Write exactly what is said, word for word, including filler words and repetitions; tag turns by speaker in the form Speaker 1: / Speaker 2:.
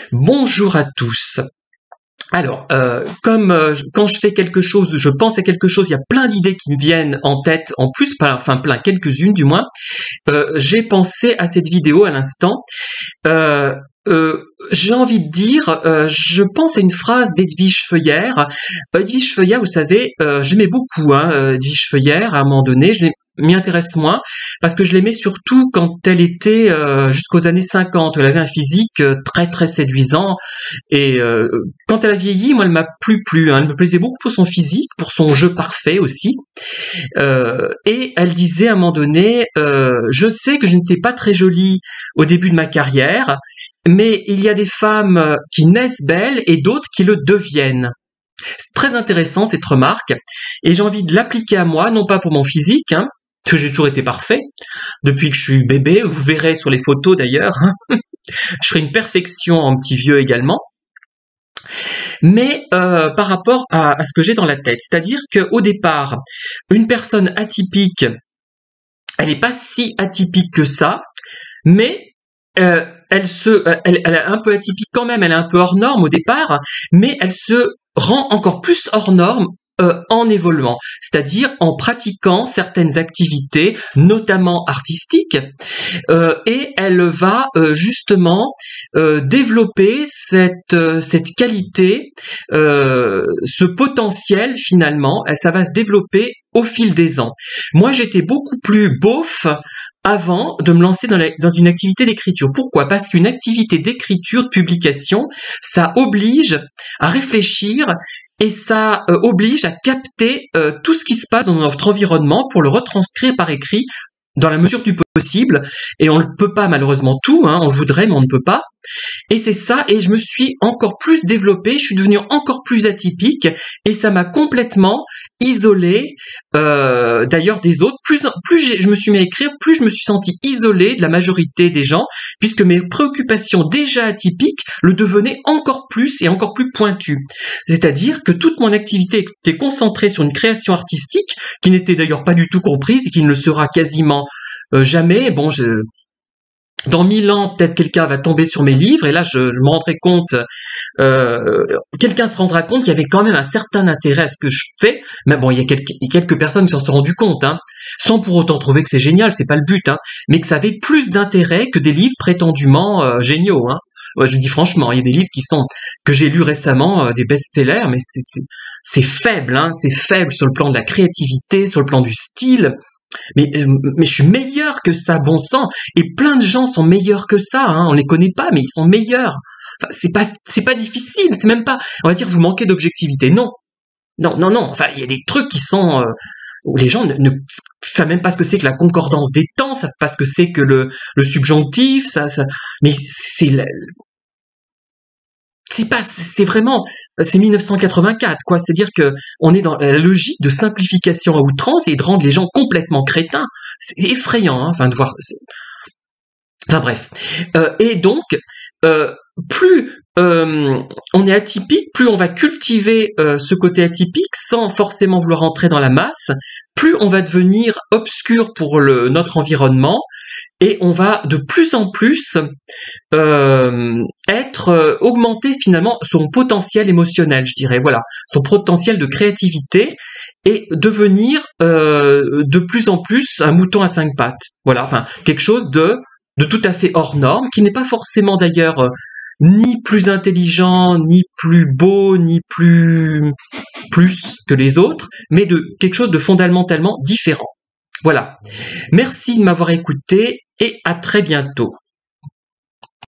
Speaker 1: Bonjour à tous. Alors, euh, comme euh, quand je fais quelque chose, je pense à quelque chose, il y a plein d'idées qui me viennent en tête, en plus, pas- enfin plein, quelques-unes du moins. Euh, j'ai pensé à cette vidéo à l'instant. Euh, euh, j'ai envie de dire, euh, je pense à une phrase d'Edwige Feuillère. Edwige Feuillère, vous savez, euh, j'aimais beaucoup hein, euh, Edwige Feuillère. À un moment donné, je l'ai- m'y intéresse moins parce que je l'aimais surtout quand elle était euh, jusqu'aux années cinquante. Elle avait un physique euh, très très séduisant et euh, quand elle a vieilli, moi, elle m'a plus plu. Hein. Elle me plaisait beaucoup pour son physique, pour son jeu parfait aussi. Euh, et elle disait à un moment donné, euh, je sais que je n'étais pas très jolie au début de ma carrière, mais il y a des femmes qui naissent belles et d'autres qui le deviennent. C'est très intéressant cette remarque, et j'ai envie de l'appliquer à moi, non pas pour mon physique, hein, parce que j'ai toujours été parfait, depuis que je suis bébé, vous verrez sur les photos d'ailleurs, hein. Je serai une perfection en petit vieux également, mais euh, par rapport à, à ce que j'ai dans la tête, c'est-à-dire qu'au départ, une personne atypique, elle n'est pas si atypique que ça, mais euh, elle se, elle, elle est un peu atypique quand même, elle est un peu hors norme au départ, mais elle se rend encore plus hors norme euh, en évoluant, c'est-à-dire en pratiquant certaines activités, notamment artistiques, euh, et elle va euh, justement euh, développer cette euh, cette qualité, euh, ce potentiel finalement, ça va se développer au fil des ans. Moi, j'étais beaucoup plus beauf avant de me lancer dans, la, dans une activité d'écriture. Pourquoi? Parce qu'une activité d'écriture, de publication, ça oblige à réfléchir et ça euh, oblige à capter euh, tout ce qui se passe dans notre environnement pour le retranscrire par écrit dans la mesure du possible, et on ne peut pas malheureusement tout, hein, on le voudrait mais on ne peut pas, et c'est ça, et je me suis encore plus développé, je suis devenu encore plus atypique, et ça m'a complètement isolé, euh, d'ailleurs des autres, plus, plus je me suis mis à écrire, plus je me suis senti isolé de la majorité des gens, puisque mes préoccupations déjà atypiques le devenaient encore plus et encore plus pointues. C'est-à-dire que toute mon activité était concentrée sur une création artistique, qui n'était d'ailleurs pas du tout comprise, et qui ne le sera quasiment Euh, jamais. Bon, je, dans mille ans, peut-être quelqu'un va tomber sur mes livres et là, je, je me rendrai compte, euh, quelqu'un se rendra compte qu'il y avait quand même un certain intérêt à ce que je fais. Mais bon, il y a quelques, il y a quelques personnes qui s'en sont rendues compte, hein, sans pour autant trouver que c'est génial, c'est pas le but, hein, mais que ça avait plus d'intérêt que des livres prétendument euh, géniaux. Hein. Ouais, je dis franchement, il y a des livres qui sont que j'ai lus récemment, euh, des best-sellers, mais c'est c'est c'est faible, hein, c'est faible sur le plan de la créativité, sur le plan du style. Mais, mais je suis meilleur que ça, bon sang. Et plein de gens sont meilleurs que ça. Hein. On les connaît pas, mais ils sont meilleurs. Enfin, c'est pas, c'est pas difficile. C'est même pas, on va dire, vous manquez d'objectivité. Non, non, non, non. Enfin, il y a des trucs qui sont euh, où les gens ne, ne savent même pas ce que c'est que la concordance des temps, savent pas ce que c'est que le, le subjonctif. Ça, ça. Mais c'est la, c'est pas, c'est vraiment, c'est mille neuf cent quatre-vingt-quatre, quoi. C'est-à-dire que on est dans la logique de simplification à outrance et de rendre les gens complètement crétins. C'est effrayant, hein, enfin, de voir. Enfin bref. Euh, et donc, euh, plus euh, on est atypique, plus on va cultiver euh, ce côté atypique sans forcément vouloir entrer dans la masse, plus on va devenir obscur pour le, notre environnement, et on va de plus en plus euh, être euh, augmenter finalement son potentiel émotionnel, je dirais, voilà, son potentiel de créativité, et devenir euh, de plus en plus un mouton à cinq pattes. Voilà, enfin quelque chose de de tout à fait hors norme, qui n'est pas forcément d'ailleurs euh, ni plus intelligent, ni plus beau, ni plus plus que les autres, mais de quelque chose de fondamentalement différent. Voilà. Merci de m'avoir écouté et à très bientôt.